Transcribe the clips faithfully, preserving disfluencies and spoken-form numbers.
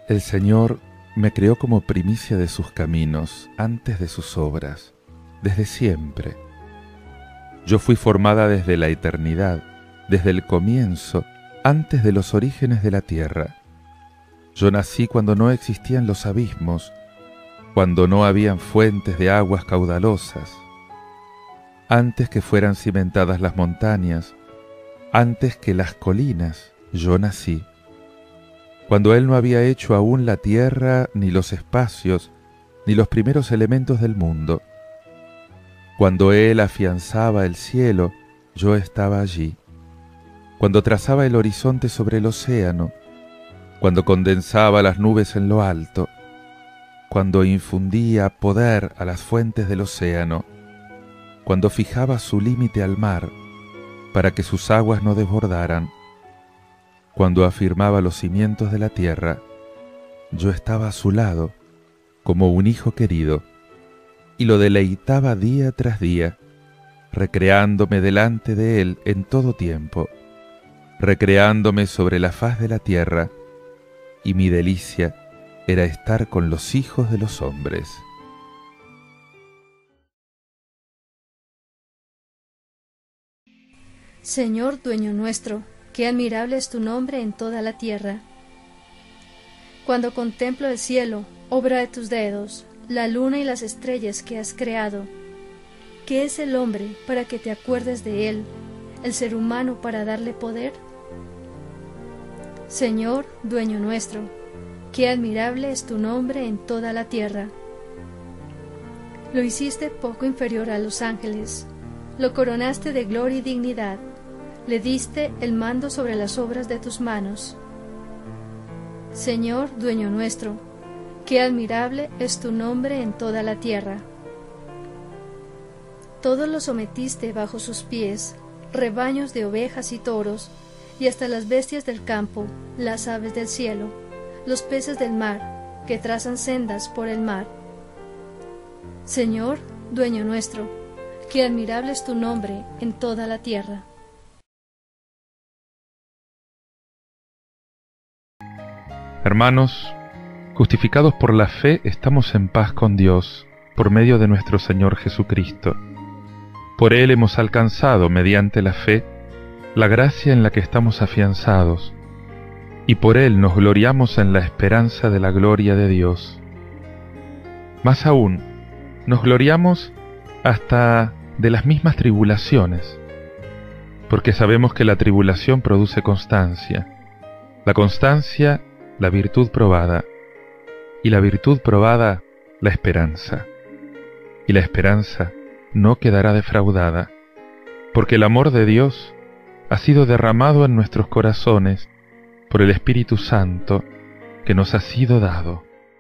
El Señor me creó como primicia de sus caminos, antes de sus obras, desde siempre. Yo fui formada desde la eternidad, desde el comienzo, antes de los orígenes de la tierra. Yo nací cuando no existían los abismos, cuando no habían fuentes de aguas caudalosas. Antes que fueran cimentadas las montañas, antes que las colinas, yo nací. Cuando Él no había hecho aún la tierra, ni los espacios, ni los primeros elementos del mundo. Cuando Él afianzaba el cielo, yo estaba allí. Cuando trazaba el horizonte sobre el océano, cuando condensaba las nubes en lo alto, cuando infundía poder a las fuentes del océano, cuando fijaba su límite al mar para que sus aguas no desbordaran, cuando afirmaba los cimientos de la tierra, yo estaba a su lado como un hijo querido y lo deleitaba día tras día, recreándome delante de él en todo tiempo, recreándome sobre la faz de la tierra, y mi delicia era estar con los hijos de los hombres. Señor, dueño nuestro, qué admirable es tu nombre en toda la tierra. Cuando contemplo el cielo, obra de tus dedos, la luna y las estrellas que has creado, ¿qué es el hombre para que te acuerdes de él, el ser humano para darle poder? Señor, dueño nuestro, qué admirable es tu nombre en toda la tierra. Lo hiciste poco inferior a los ángeles, lo coronaste de gloria y dignidad, le diste el mando sobre las obras de tus manos. Señor, dueño nuestro, qué admirable es tu nombre en toda la tierra. Todo lo sometiste bajo sus pies, rebaños de ovejas y toros, y hasta las bestias del campo, las aves del cielo, los peces del mar, que trazan sendas por el mar. Señor, dueño nuestro, qué admirable es tu nombre en toda la tierra. Hermanos, justificados por la fe, estamos en paz con Dios, por medio de nuestro Señor Jesucristo. Por Él hemos alcanzado, mediante la fe, la gracia en la que estamos afianzados, y por Él nos gloriamos en la esperanza de la gloria de Dios. Más aún, nos gloriamos hasta de las mismas tribulaciones, porque sabemos que la tribulación produce constancia, la constancia, la virtud probada, y la virtud probada, la esperanza, y la esperanza no quedará defraudada, porque el amor de Dios ha sido derramado en nuestros corazones por el Espíritu Santo que nos ha sido dado.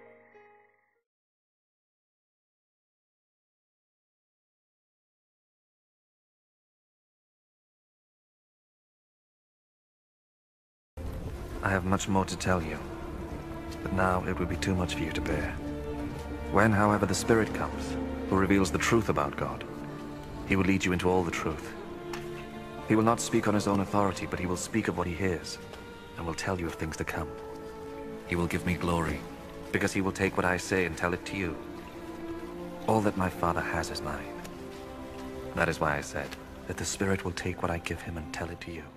I have much more to tell you, but now it would be too much for you to bear. When, however, the Spirit comes, who reveals the truth about God, he will lead you into all the truth. He will not speak on his own authority, but he will speak of what he hears, and will tell you of things to come. He will give me glory, because he will take what I say and tell it to you. All that my Father has is mine. That is why I said that the Spirit will take what I give him and tell it to you.